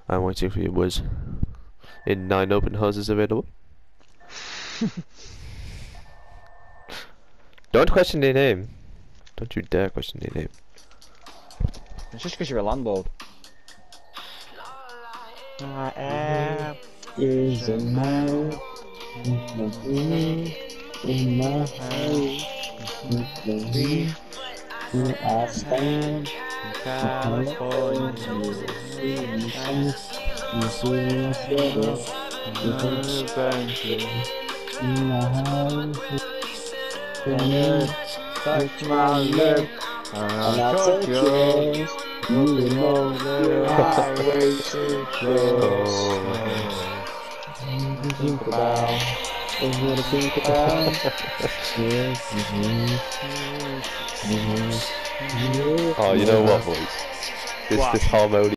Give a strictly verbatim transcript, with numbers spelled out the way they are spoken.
I'm waiting for you, boys. In nine open houses available. Don't question their name. Don't you dare question their name. It's just because you're a landlord. I am Is a man in my house with the leaf who I stand in California. You see my sweater in my house. And you touch my lip, and I touch yours. You know that I way too close. Oh. Think about, Is what I think about. Oh, you know what, boys? This What? this Harmonic